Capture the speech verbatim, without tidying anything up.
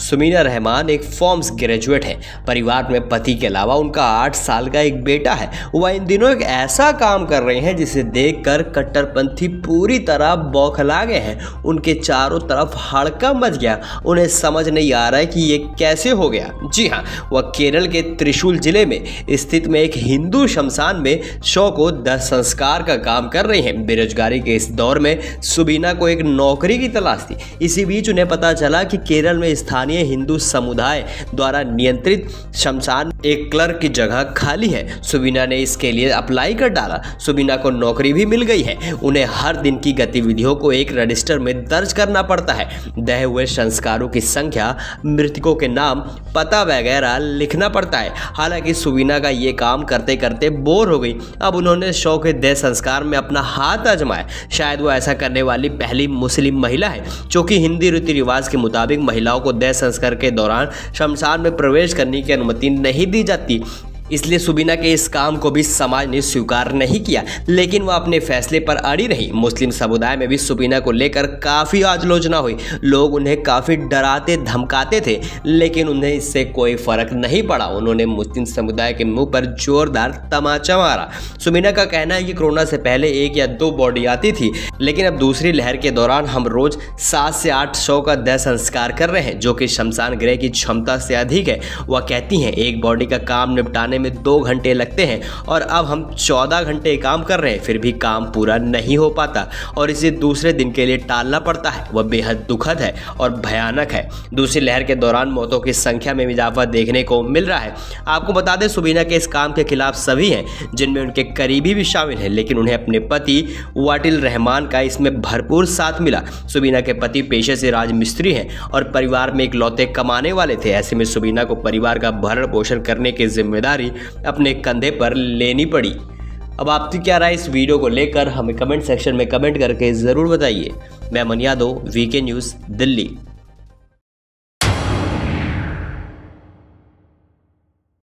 सुबीना रहमान एक forms graduate है। परिवार में पति के अलावा उनका आठ साल का एक बेटा है। वह इन दिनों एक ऐसा काम कर रहे हैं जिसे देखकर कट्टरपंथी पूरी तरह बौखला गए हैं। उनके चारों तरफ हड़कंप मच गया। उन्हें समझ नहीं आ रहा है कि ये कैसे हो गया। जी हाँ, वह केरल के त्रिशूल जिले में स्थित में एक हिंदू शमशान में शव को दाह संस्कार का काम कर रही हैं। बेरोजगारी के इस दौर में सुबीना को एक नौकरी की तलाश थी। इसी बीच उन्हें पता चला कि केरल में स्थानीय हिंदू समुदाय द्वारा नियंत्रित शमशान एक क्लर्क की जगह खाली है। सुबीना ने इसके लिए अप्लाई कर डाला। सुबीना को नौकरी भी मिल गई है। उन्हें हर दिन की गतिविधियों को एक रजिस्टर में दर्ज करना पड़ता है। दहे हुए संस्कारों की संख्या, मृतकों के नाम, पता वगैरह लिखना पड़ता है। हालांकि सुबीना का ये काम करते करते बोर हो गई। अब उन्होंने शव के देह संस्कार में अपना हाथ आजमाया। शायद वो ऐसा करने वाली पहली मुस्लिम महिला है, क्योंकि हिंदी रीति रिवाज के मुताबिक महिलाओं को देह संस्कार के दौरान शमशान में प्रवेश करने की अनुमति नहीं दी जाती। इसलिए सुबीना के इस काम को भी समाज ने स्वीकार नहीं किया, लेकिन वह अपने फैसले पर अड़ी रही। मुस्लिम समुदाय में भी सुबीना को लेकर काफ़ी आलोचना हुई। लोग उन्हें काफ़ी डराते धमकाते थे, लेकिन उन्हें इससे कोई फर्क नहीं पड़ा। उन्होंने मुस्लिम समुदाय के मुंह पर जोरदार तमाचा मारा। सुबीना का कहना है कि कोरोना से पहले एक या दो बॉडी आती थी, लेकिन अब दूसरी लहर के दौरान हम रोज सात से आठ सौ का देह संस्कार कर रहे हैं, जो कि शमशान गृह की क्षमता से अधिक है। वह कहती हैं, एक बॉडी का काम निपटाने में दो घंटे लगते हैं और अब हम चौदह घंटे काम कर रहे हैं, फिर भी काम पूरा नहीं हो पाता और इसे दूसरे दिन के लिए टालना पड़ता है। वह बेहद दुखद है और भयानक है। दूसरी लहर के दौरान मौतों की संख्या में इजाफा देखने को मिल रहा है। आपको बता दें, सुबीना के इस काम के खिलाफ सभी हैं, जिनमें उनके करीबी भी शामिल हैं, लेकिन उन्हें अपने पति वाटिल रहमान का इसमें भरपूर साथ मिला। सुबीना के पति पेशे से राजमिस्त्री हैं और परिवार में इकलौते कमाने वाले थे। ऐसे में सुबीना को परिवार का भरण पोषण करने की जिम्मेदारी अपने कंधे पर लेनी पड़ी। अब आपकी क्या राय इस वीडियो को लेकर हमें कमेंट सेक्शन में कमेंट करके ज़रूर बताइए। मैं अमन यादव, वीके न्यूज़, दिल्ली।